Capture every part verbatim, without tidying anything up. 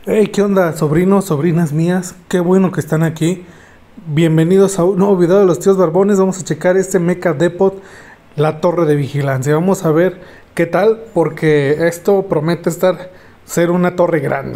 Hey, ¿qué onda, sobrinos, sobrinas mías? Qué bueno que están aquí. Bienvenidos a un nuevo video de los tíos Barbones. Vamos a checar este Mecha Depot, la torre de vigilancia. Vamos a ver qué tal, porque esto promete estar ser una torre grande.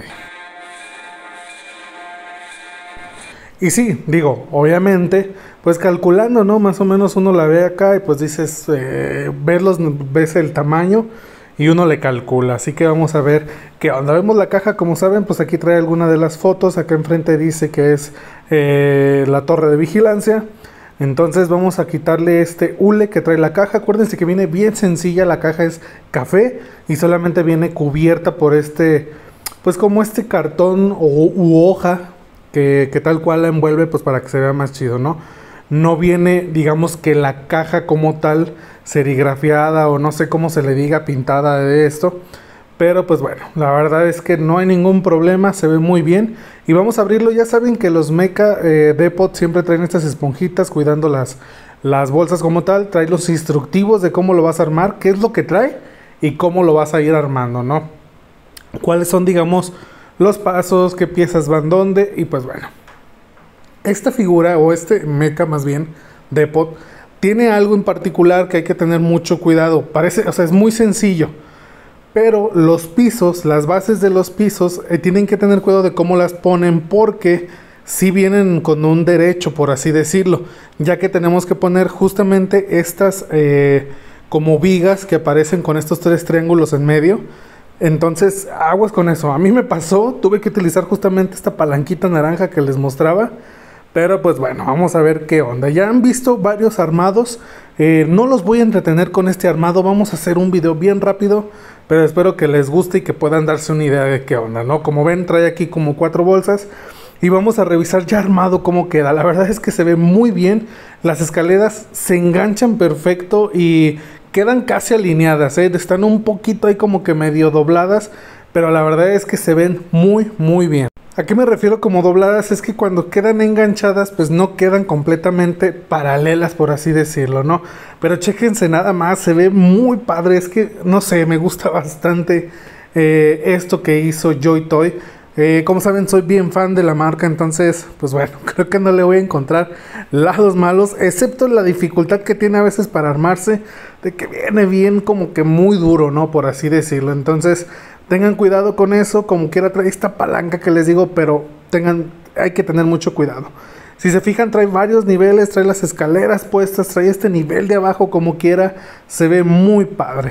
Y sí, digo, obviamente, pues calculando, ¿no? Más o menos uno la ve acá y pues dices, eh, ves, los, ves el tamaño y uno le calcula. Así que vamos a ver qué onda. Vemos la caja, como saben, pues aquí trae alguna de las fotos. Acá enfrente dice que es eh, la torre de vigilancia. Entonces vamos a quitarle este hule que trae la caja. Acuérdense que viene bien sencilla, la caja es café y solamente viene cubierta por este, pues como este cartón o, u hoja. Que, que tal cual la envuelve, pues para que se vea más chido, ¿no? No viene, digamos que la caja como tal serigrafiada o no sé cómo se le diga, pintada de esto. Pero pues bueno, la verdad es que no hay ningún problema, se ve muy bien. Y vamos a abrirlo. Ya saben que los Mecha eh, Depot siempre traen estas esponjitas cuidando las, las bolsas como tal. Trae los instructivos de cómo lo vas a armar, qué es lo que trae y cómo lo vas a ir armando, ¿no? Cuáles son, digamos, los pasos, qué piezas van dónde. Y pues bueno, esta figura o este mecha más bien Depot tiene algo en particular que hay que tener mucho cuidado. Parece, o sea, es muy sencillo, pero los pisos, las bases de los pisos eh, tienen que tener cuidado de cómo las ponen, porque si vienen con un derecho, por así decirlo, ya que tenemos que poner justamente estas eh, como vigas que aparecen con estos tres triángulos en medio. Entonces, aguas con eso. A mí me pasó, tuve que utilizar justamente esta palanquita naranja que les mostraba. Pero pues bueno, vamos a ver qué onda. Ya han visto varios armados. eh, No los voy a entretener con este armado. Vamos a hacer un video bien rápido, pero espero que les guste y que puedan darse una idea de qué onda, ¿no? Como ven, trae aquí como cuatro bolsas. Y vamos a revisar ya armado cómo queda. La verdad es que se ve muy bien. Las escaleras se enganchan perfecto y quedan casi alineadas, ¿eh? Están un poquito ahí como que medio dobladas, pero la verdad es que se ven muy muy bien. ¿A qué me refiero como dobladas? Es que cuando quedan enganchadas pues no quedan completamente paralelas, por así decirlo, ¿no? Pero chéquense nada más, se ve muy padre. Es que no sé, me gusta bastante eh, esto que hizo Joy Toy. Eh, como saben, soy bien fan de la marca, entonces pues bueno, creo que no le voy a encontrar lados malos, excepto la dificultad que tiene a veces para armarse, de que viene bien como que muy duro, ¿no? Por así decirlo. Entonces tengan cuidado con eso. Como quiera trae esta palanca que les digo, pero tengan, hay que tener mucho cuidado. Si se fijan, trae varios niveles, trae las escaleras puestas, trae este nivel de abajo, como quiera, se ve muy padre.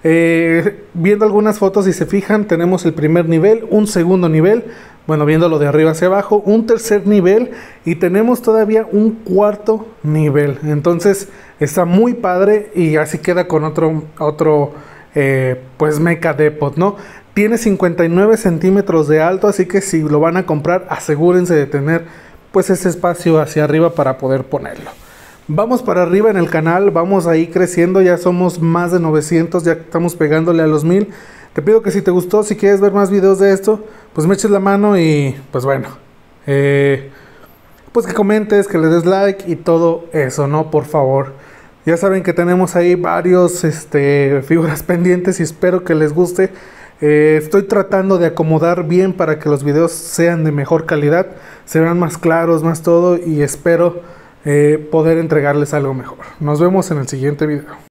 Eh, viendo algunas fotos, si se fijan, tenemos el primer nivel, un segundo nivel, bueno, viéndolo de arriba hacia abajo, un tercer nivel y tenemos todavía un cuarto nivel. Entonces está muy padre y así queda con otro, otro eh, pues Mecha Depot, ¿no? Tiene cincuenta y nueve centímetros de alto, así que si lo van a comprar, asegúrense de tener pues ese espacio hacia arriba para poder ponerlo. Vamos para arriba en el canal, vamos ahí creciendo, ya somos más de novecientos, ya estamos pegándole a los mil. Te pido que si te gustó, si quieres ver más videos de esto, pues me eches la mano y pues bueno, eh, pues que comentes, que le des like y todo eso, ¿no? Por favor. Ya saben que tenemos ahí varios este, figuras pendientes y espero que les guste. Eh, estoy tratando de acomodar bien para que los videos sean de mejor calidad, se vean más claros, más todo, y espero Eh, poder entregarles algo mejor. Nos vemos en el siguiente video.